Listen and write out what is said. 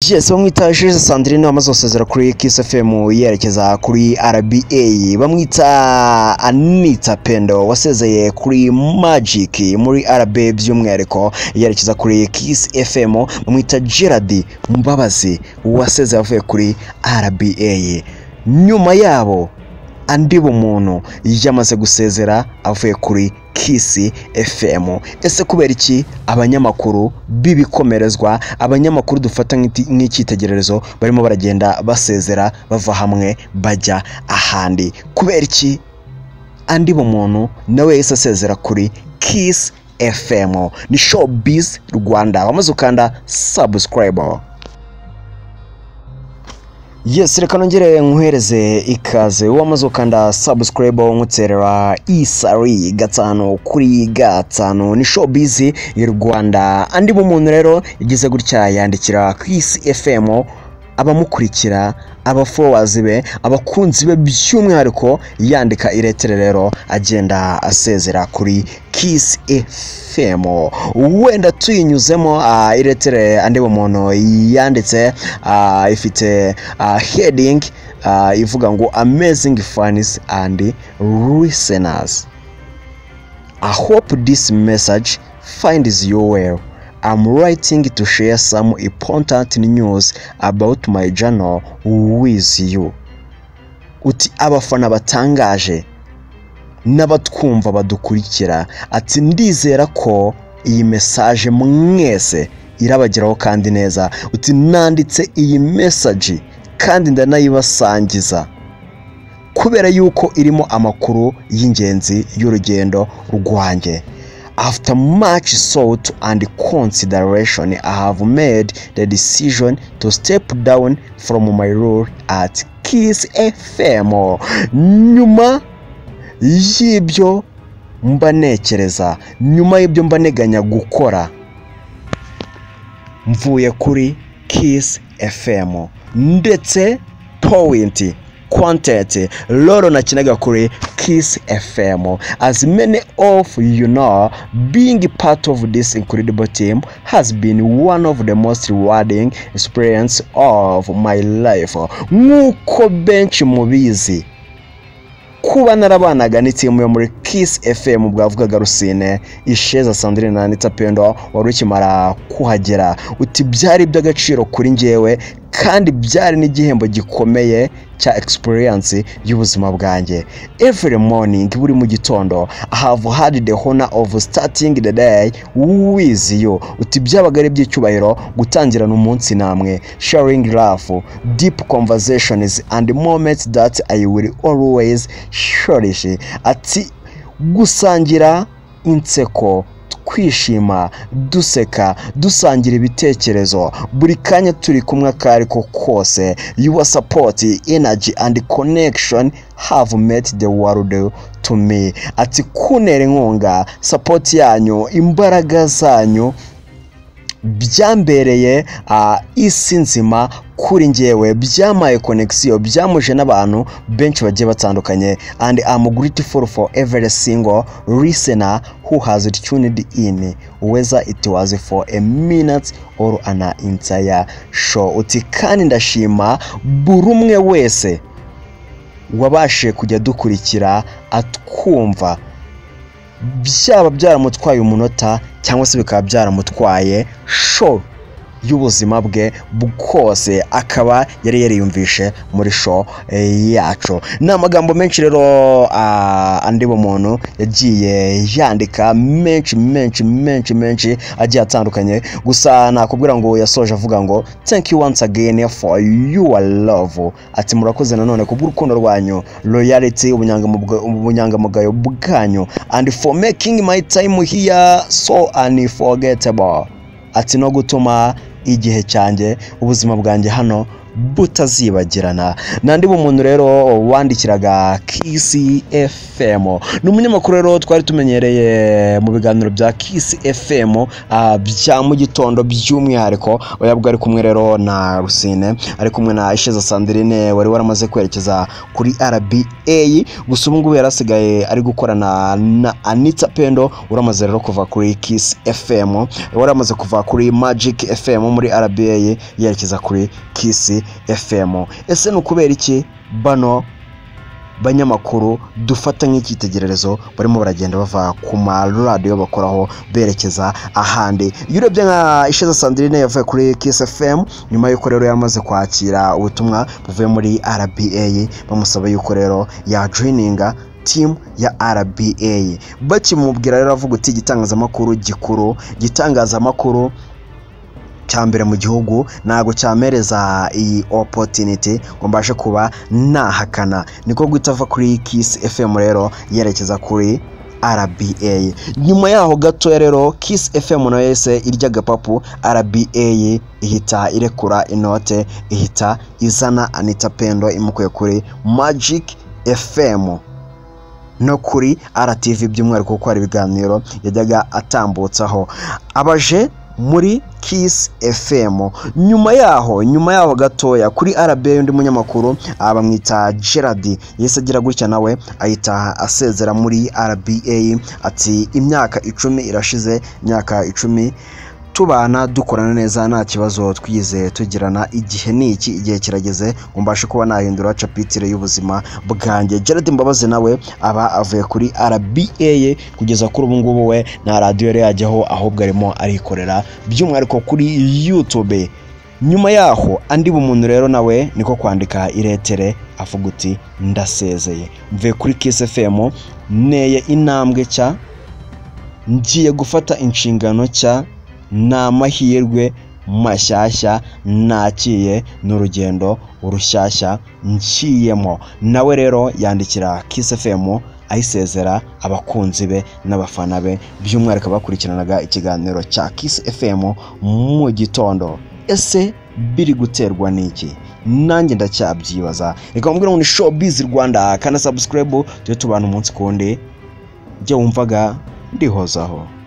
Yes, bamwita Jules Sandrine wamazosezera kuri Kiss FM yerekeza kuri RBA. Bamwita Anita Pendo wasezeye kuri Magic muri RBA by'umwihariko yerekeza kuri Kiss FM. Bamwita Gerard Mbabazi wasezeye avuye kuri RBA. Nyuma yabo andi bumuntu yamaze gusezera avuye kuri Kiss FM. Ese kubera iki abanyamakuru bibikomerezwa, abanyamakuru dufata nk'ikitegererezo barimo baragenda basezera bava hamwe bajya ahandi? Kubera iki andi bumuntu nawe yese asezera kuri Kiss FM? Ni Showbiz Rwanda. Wamaze ukanda subscribe. Yes, reka nongere nkuhereze ikaze. Wamaze ukanda subscribe nkutserera isari gatano kuri gatano. Ni Showbiz Rwanda. Andi bumuntu rero igize gutya yandikira Kiss FM abamukurikira, abafollowers be, abakunzi be by'umwihariko, yandika iretere rero agenda asezera kuri Kiss FM. Wenda tuyinyuzemo iretere andi bumuntu yanditse ifite heading ivuga ngo amazing fans and listeners. I hope this message finds you well. I'm writing to share some important news about my journal with you. Uti abafana batangaje n'abatwumva badukurikira, ati ndizera ko iyi message mwese irabageraho kandi neza. Uti nanditse iyi message kandi ndanayibasangiza kubera yuko irimo amakuru y'ingenzi y'urugendo rwanjye. After much thought and consideration, I have made the decision to step down from my role at Kiss FM. Nyuma y'ibyo mbanekereza, nyuma y'ibyo mbaneganya gukora, mvuye kuri Kiss FM. Ndetse point content loro nakinaga kuri Kiss FM. As many of you know, being part of this incredible team has been one of the most rewarding experience of my life. Nkuko benshi mubizi, kuba narabanaga n'itimu yo muri Kiss FM bwavugaga Rusine, Isheza Sandrine na Anita Pendo warukimara kuhagera. Uti byari by'agaciro kuri njyewe kandi byari n'igihembo gikomeye cya experience y'ubuzima bwanjye. Every morning, buri mu gitondo, I have had the honor of starting the day with you. Uti byabaga ari by'icyubahiro gutangirana umunsi namwe, sharing laugh, deep conversations and moments that I will always cherish. Ati gusangira inseko, kwishima, duseka, dusangira ibitekerezo, buri kanya turi kumwe kariko kose. Your support, energy and connection have made the world to me. Ati kunera inkunga, support yanyu, imbaraga zanyu byambereye isi nzima kuri njyewe, byamaye connection, byamuje n'abantu benshi bagiye batandukanye. And I'm grateful for every single listener who has tuned in, whether it was for a minute or an entire show. Uti kandi ndashima buri umwe wese wabashe kujya dukurikira atwumva, byaba byaramutwaye umunota cyangwa se bikaba byaramutwaye show y'ubuzima bwe bwose, akaba yari yariyumvishe muri show yacu. N'amagambo menshi rero andi bumuntu yagiye yandika menshi agiye atandukanye. Gusa nakubwira ngo yasoje avuga ngo thank you once again for your love. Ati murakoze nanone kubw'urukundo rwanyu, loyalty, ubunyangamugayo bwanyu, and for making my time here so unforgettable. Ati no gutuma igihe cyanjye, ubuzima bwanjye hano butazibagirana. Nandi bumuntu rero wandikiraga Kiss FM, ni umunyamakuru rero twari tumenyereye mu biganiro bya Kiss FM bya mu gitondo by'umwihariko, yabwo ari kumwe rero na Rusine, ari kumwe na Isheza Sandrine wari waramaze kwerekeza kuri RBA, gusa ubu ngubu yarasigaye ari gukorana na Anita Pendo uramaze rero kuva kuri Kiss FM, waramaze kuva kuri Magic FM muri RBA yerekeza kuri Kiss FM. Ese nukubera iki bano banyamakuru dufata nk'ikitegererezo barimo baragenda bava ku ma radio bakoraho berekeza ahandi? Yurebye nka Isheza Sandrine yavuye kuri Kiss FM nyuma yuko rero yamaze kwakira ubutumwa buvuye muri RBA bamusaba yuko rero ya joininga team ya RBA. Bakimubwira rero avuga uti gitangazamakuru gikuru, gitangazamakuru cyambere mu gihugu nago cyamereza iyi opportunity ngo mbashe kuba nahakana, niko guitava kuri Kiss FM rero yerekeza kuri RBA. Nyuma yaho gato rero Kiss FM no yese irya gapapu, RBA ihita irekura inote, ihita izana Anita Pendo imukuye kuri Magic FM no kuri RTV by'umwihariko kuko ari ibiganiro yajyaga atambutsaho abaje muri Kiss FM. Nyuma yaho gatoya kuri RBA undi munyamakuru abamwita Gerard yese agira gutya nawe ahita asezera muri RBA ati imyaka 10 irashize, imyaka 10 tubana dukorana neza nta kibazo twize tugirana, igihe niki, igihe kirageze ngo mbashe kuba nahindura chapitire y'ubuzima bwanjye. Gerard Mbabazi nawe aba avuye kuri RBA kugeza kuri ubu ngubu we na radio yari yajyaho ahubwo arimo arikorera by'umwihariko kuri YouTube. Nyuma yaho andi bumuntu rero nawe niko kwandika iretere avuga uti ndasezeye, mvuye kuri Kiss FM neye intambwe cya, ngiye gufata inshingano cya, n'amahirwe mashyashya nakiye n'urugendo urushyashya nciyemo. Nawe rero yandikira Kiss FM ayisezera abakunzi be n'abafana be by'umwihariko bakurikiranaga ikiganiro cya Kiss FM mu gitondo. Ese biri guterwa n'iki? Nanjye ndacyabyibaza. Reka mbwira ngo ni Showbiz Rwanda, kana subscribe tujye tubana umunsi kundi, jye wumvaga ndihozaho.